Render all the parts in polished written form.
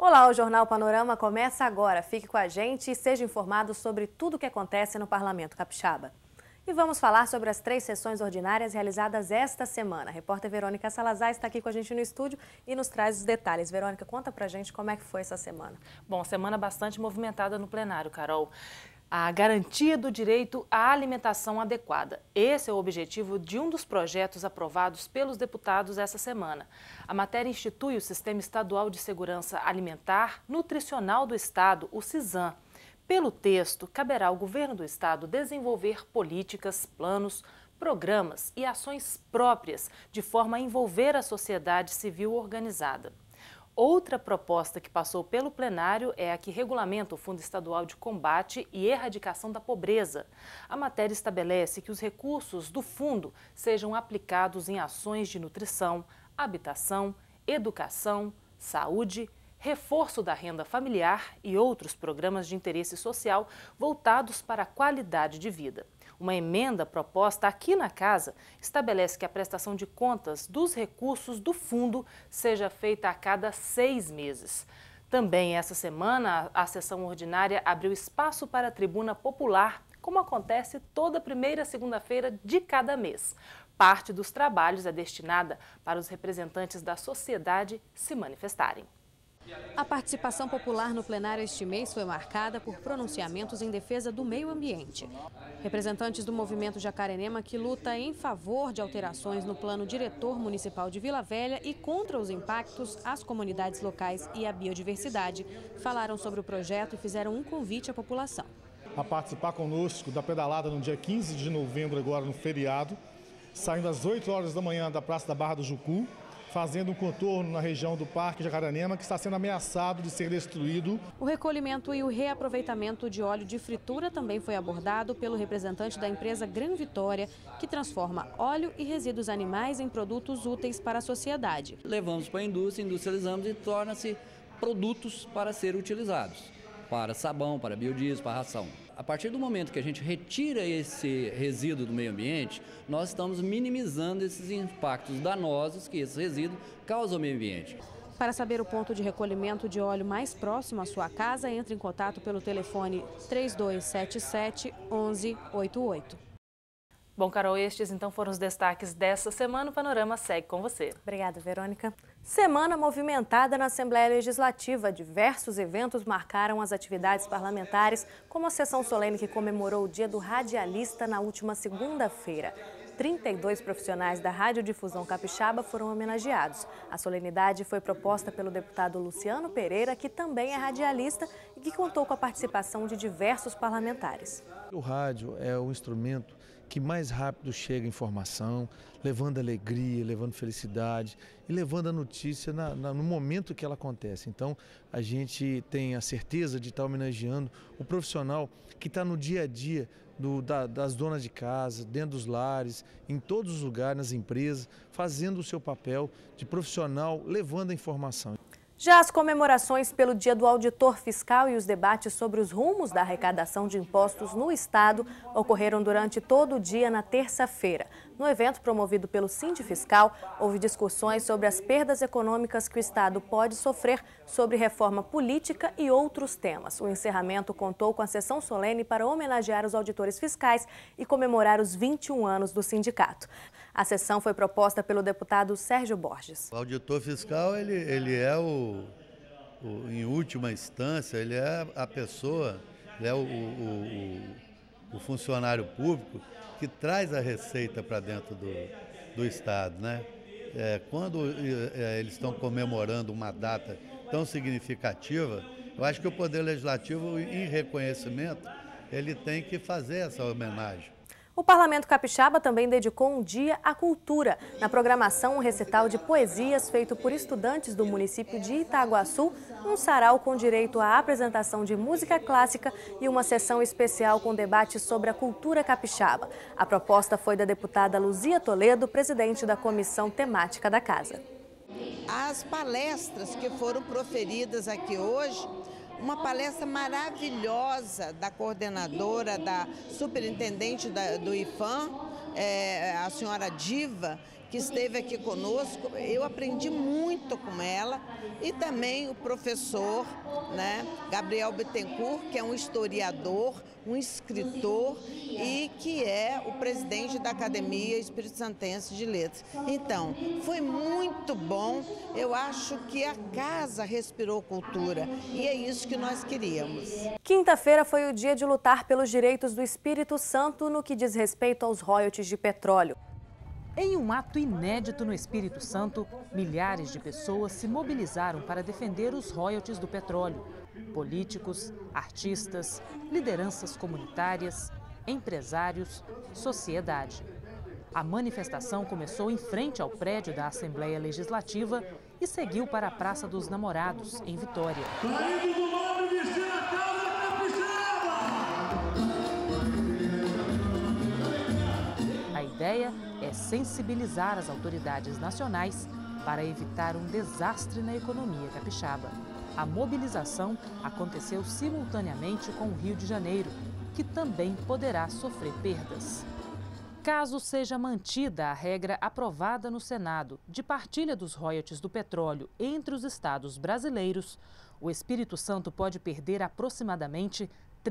Olá, o Jornal Panorama começa agora. Fique com a gente e seja informado sobre tudo o que acontece no Parlamento Capixaba. E vamos falar sobre as 3 sessões ordinárias realizadas esta semana. A repórter Verônica Salazar está aqui com a gente no estúdio e nos traz os detalhes. Verônica, conta pra gente como é que foi essa semana. Bom, semana bastante movimentada no plenário, Carol. A garantia do direito à alimentação adequada. Esse é o objetivo de um dos projetos aprovados pelos deputados essa semana. A matéria institui o Sistema Estadual de Segurança Alimentar Nutricional do Estado, o SISAM. Pelo texto, caberá ao governo do estado desenvolver políticas, planos, programas e ações próprias, de forma a envolver a sociedade civil organizada. Outra proposta que passou pelo plenário é a que regulamenta o Fundo Estadual de Combate e Erradicação da Pobreza. A matéria estabelece que os recursos do fundo sejam aplicados em ações de nutrição, habitação, educação, saúde, reforço da renda familiar e outros programas de interesse social voltados para a qualidade de vida. Uma emenda proposta aqui na Casa estabelece que a prestação de contas dos recursos do fundo seja feita a cada 6 meses. Também essa semana, a sessão ordinária abriu espaço para a tribuna popular, como acontece toda primeira segunda-feira de cada mês. Parte dos trabalhos é destinada para os representantes da sociedade se manifestarem. A participação popular no plenário este mês foi marcada por pronunciamentos em defesa do meio ambiente. Representantes do movimento Jacarenema, que luta em favor de alterações no plano diretor municipal de Vila Velha e contra os impactos às comunidades locais e à biodiversidade, falaram sobre o projeto e fizeram um convite à população. A participar conosco da pedalada no dia 15 de novembro, agora no feriado, saindo às 8 horas da manhã da Praça da Barra do Jucu, fazendo um contorno na região do Parque Jacarenema, que está sendo ameaçado de ser destruído. O recolhimento e o reaproveitamento de óleo de fritura também foi abordado pelo representante da empresa Gran Vitória, que transforma óleo e resíduos animais em produtos úteis para a sociedade. Levamos para a indústria, industrializamos e torna-se produtos para ser utilizados, para sabão, para biodiesel, para ração. A partir do momento que a gente retira esse resíduo do meio ambiente, nós estamos minimizando esses impactos danosos que esse resíduo causa ao meio ambiente. Para saber o ponto de recolhimento de óleo mais próximo à sua casa, entre em contato pelo telefone 3277 1188. Bom, Carol, estes então foram os destaques dessa semana. O Panorama segue com você. Obrigada, Verônica. Semana movimentada na Assembleia Legislativa. Diversos eventos marcaram as atividades parlamentares, como a sessão solene que comemorou o Dia do Radialista na última segunda-feira. 32 profissionais da Radiodifusão Capixaba foram homenageados. A solenidade foi proposta pelo deputado Luciano Pereira, que também é radialista e que contou com a participação de diversos parlamentares. O rádio é o instrumento que mais rápido chega a informação, levando alegria, levando felicidade e levando a notícia no momento que ela acontece. Então, a gente tem a certeza de estar homenageando o profissional que está no dia a dia das donas de casa, dentro dos lares, em todos os lugares, nas empresas, fazendo o seu papel de profissional, levando a informação. Já as comemorações pelo Dia do Auditor Fiscal e os debates sobre os rumos da arrecadação de impostos no Estado ocorreram durante todo o dia na terça-feira. No evento promovido pelo Sindifiscal, houve discussões sobre as perdas econômicas que o Estado pode sofrer, sobre reforma política e outros temas. O encerramento contou com a sessão solene para homenagear os auditores fiscais e comemorar os 21 anos do sindicato. A sessão foi proposta pelo deputado Sérgio Borges. O auditor fiscal, ele é em última instância, ele é a pessoa, ele é o funcionário público que traz a receita para dentro do Estado, né? Quando eles estão comemorando uma data tão significativa, eu acho que o Poder Legislativo, em reconhecimento, ele tem que fazer essa homenagem. O Parlamento Capixaba também dedicou um dia à cultura. Na programação, um recital de poesias feito por estudantes do município de Itaguaçu, um sarau com direito à apresentação de música clássica e uma sessão especial com debate sobre a cultura capixaba. A proposta foi da deputada Luzia Toledo, presidente da comissão temática da Casa. As palestras que foram proferidas aqui hoje, uma palestra maravilhosa da coordenadora, da superintendente do IFAM, a senhora Diva, que esteve aqui conosco, eu aprendi muito com ela, e também o professor, né, Gabriel Bittencourt, que é um historiador, um escritor e que é o presidente da Academia Espírito Santense de Letras. Então, foi muito bom, eu acho que a casa respirou cultura e é isso que nós queríamos. Quinta-feira foi o dia de lutar pelos direitos do Espírito Santo no que diz respeito aos royalties de petróleo. Em um ato inédito no Espírito Santo, milhares de pessoas se mobilizaram para defender os royalties do petróleo. Políticos, artistas, lideranças comunitárias, empresários, sociedade. A manifestação começou em frente ao prédio da Assembleia Legislativa e seguiu para a Praça dos Namorados, em Vitória. A ideia é sensibilizar as autoridades nacionais para evitar um desastre na economia capixaba. A mobilização aconteceu simultaneamente com o Rio de Janeiro, que também poderá sofrer perdas. Caso seja mantida a regra aprovada no Senado de partilha dos royalties do petróleo entre os estados brasileiros, o Espírito Santo pode perder aproximadamente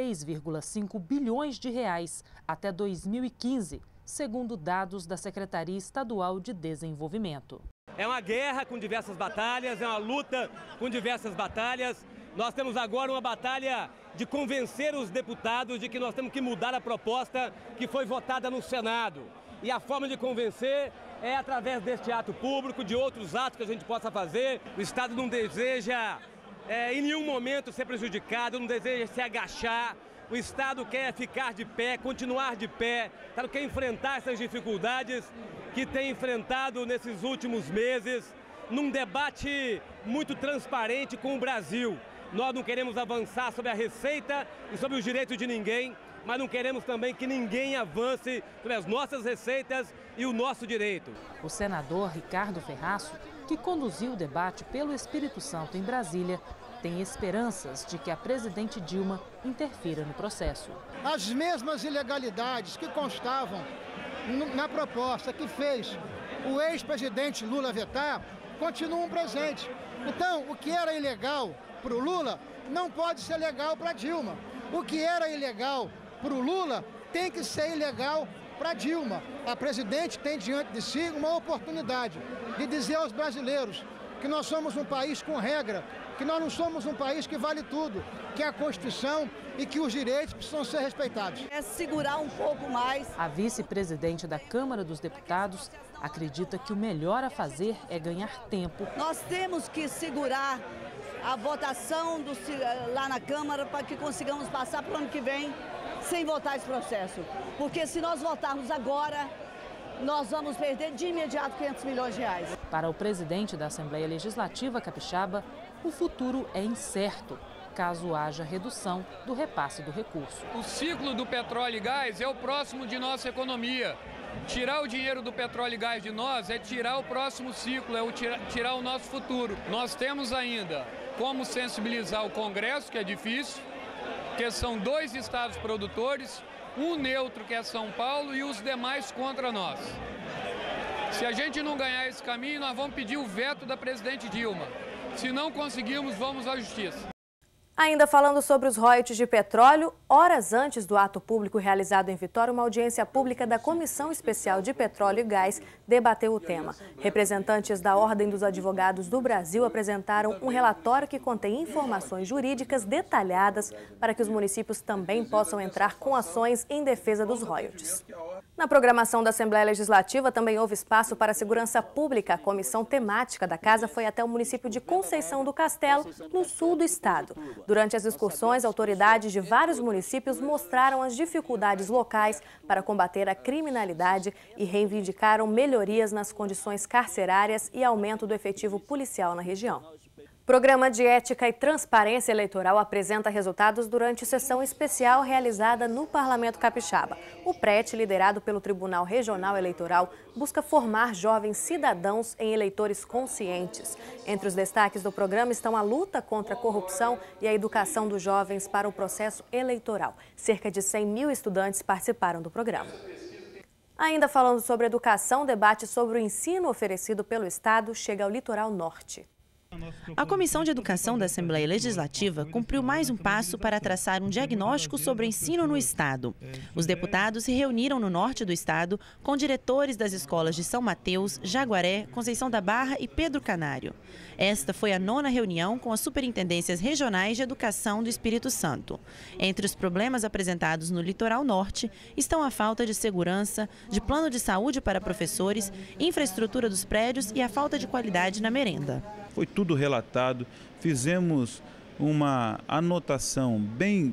3,5 bilhões de reais até 2015, segundo dados da Secretaria Estadual de Desenvolvimento. É uma guerra com diversas batalhas, é uma luta com diversas batalhas. Nós temos agora uma batalha de convencer os deputados de que nós temos que mudar a proposta que foi votada no Senado. E a forma de convencer é através deste ato público, de outros atos que a gente possa fazer. O Estado não deseja em nenhum momento ser prejudicado, não deseja se agachar. O Estado quer ficar de pé, continuar de pé, o Estado quer enfrentar essas dificuldades que tem enfrentado nesses últimos meses, num debate muito transparente com o Brasil. Nós não queremos avançar sobre a receita e sobre os direitos de ninguém, mas não queremos também que ninguém avance sobre as nossas receitas e o nosso direito. O senador Ricardo Ferraço, que conduziu o debate pelo Espírito Santo em Brasília, tem esperanças de que a presidente Dilma interfira no processo. As mesmas ilegalidades que constavam na proposta que fez o ex-presidente Lula vetar, continuam presentes. Então, o que era ilegal para o Lula não pode ser legal para Dilma. O que era ilegal para o Lula tem que ser ilegal para Dilma. A presidente tem diante de si uma oportunidade de dizer aos brasileiros que nós somos um país com regra, que nós não somos um país que vale tudo, que é a Constituição e que os direitos precisam ser respeitados. É segurar um pouco mais. A vice-presidente da Câmara dos Deputados acredita que o melhor a fazer é ganhar tempo. Nós temos que segurar a votação lá na Câmara para que consigamos passar para o ano que vem sem votar esse processo. Porque se nós votarmos agora, nós vamos perder de imediato 500 milhões de reais. Para o presidente da Assembleia Legislativa capixaba, o futuro é incerto, caso haja redução do repasse do recurso. O ciclo do petróleo e gás é o próximo de nossa economia. Tirar o dinheiro do petróleo e gás de nós é tirar o próximo ciclo, é tirar o nosso futuro. Nós temos ainda como sensibilizar o Congresso, que é difícil, que são 2 estados produtores, um neutro, que é São Paulo, e os demais contra nós. Se a gente não ganhar esse caminho, nós vamos pedir o veto da presidente Dilma. Se não conseguirmos, vamos à justiça. Ainda falando sobre os royalties de petróleo, horas antes do ato público realizado em Vitória, uma audiência pública da Comissão Especial de Petróleo e Gás debateu o tema. Representantes da Ordem dos Advogados do Brasil apresentaram um relatório que contém informações jurídicas detalhadas para que os municípios também possam entrar com ações em defesa dos royalties. Na programação da Assembleia Legislativa também houve espaço para a segurança pública. A comissão temática da casa foi até o município de Conceição do Castelo, no sul do estado. Durante as excursões, autoridades de vários municípios mostraram as dificuldades locais para combater a criminalidade e reivindicaram melhorias nas condições carcerárias e aumento do efetivo policial na região. Programa de Ética e Transparência Eleitoral apresenta resultados durante sessão especial realizada no Parlamento Capixaba. O PRET, liderado pelo Tribunal Regional Eleitoral, busca formar jovens cidadãos em eleitores conscientes. Entre os destaques do programa estão a luta contra a corrupção e a educação dos jovens para o processo eleitoral. Cerca de 100 mil estudantes participaram do programa. Ainda falando sobre educação, o debate sobre o ensino oferecido pelo Estado chega ao litoral norte. A Comissão de Educação da Assembleia Legislativa cumpriu mais um passo para traçar um diagnóstico sobre o ensino no Estado. Os deputados se reuniram no norte do Estado com diretores das escolas de São Mateus, Jaguaré, Conceição da Barra e Pedro Canário. Esta foi a 9ª reunião com as superintendências regionais de educação do Espírito Santo. Entre os problemas apresentados no litoral norte estão a falta de segurança, de plano de saúde para professores, infraestrutura dos prédios e a falta de qualidade na merenda. Foi tudo relatado, fizemos uma anotação bem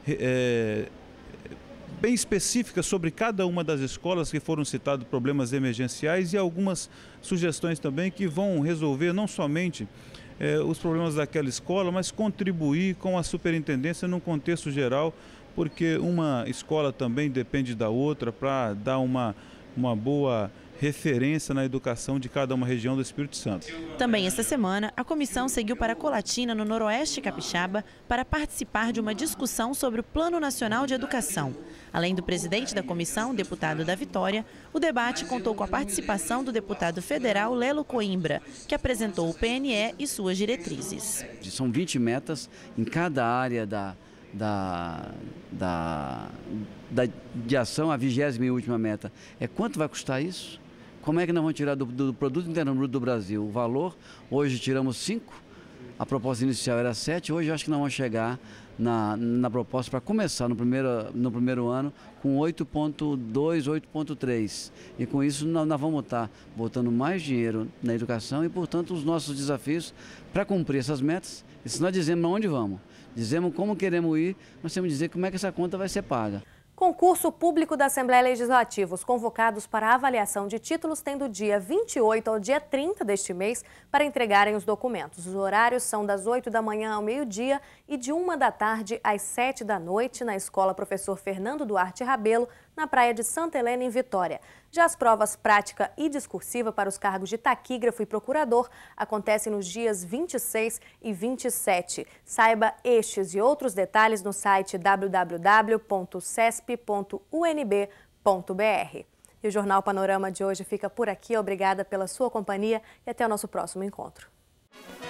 específica sobre cada uma das escolas que foram citados problemas emergenciais e algumas sugestões também que vão resolver não somente os problemas daquela escola, mas contribuir com a superintendência num contexto geral, porque uma escola também depende da outra para dar uma boa referência na educação de cada uma região do Espírito Santo. Também esta semana, a comissão seguiu para Colatina, no noroeste capixaba, para participar de uma discussão sobre o Plano Nacional de Educação. Além do presidente da comissão, deputado da Vitória, o debate contou com a participação do deputado federal Lelo Coimbra, que apresentou o PNE e suas diretrizes. São 20 metas em cada área de ação. A 20ª e última meta é quanto vai custar isso? Como é que nós vamos tirar do Produto Interno Bruto do Brasil o valor? Hoje tiramos 5, a proposta inicial era 7, hoje eu acho que nós vamos chegar na proposta para começar no primeiro ano com 8,2, 8,3. E com isso nós vamos estar botando mais dinheiro na educação e, portanto, os nossos desafios para cumprir essas metas. E se nós dizemos aonde vamos, dizemos como queremos ir, nós temos que dizer como é que essa conta vai ser paga. Concurso público da Assembleia Legislativa. Os convocados para a avaliação de títulos têm do dia 28 ao dia 30 deste mês para entregarem os documentos. Os horários são das 8 da manhã ao meio-dia e de 1 da tarde às 7 da noite na Escola Professor Fernando Duarte Rabelo, na praia de Santa Helena, em Vitória. Já as provas prática e discursiva para os cargos de taquígrafo e procurador acontecem nos dias 26 e 27. Saiba estes e outros detalhes no site www.cesp.unb.br. E o Jornal Panorama de hoje fica por aqui. Obrigada pela sua companhia e até o nosso próximo encontro.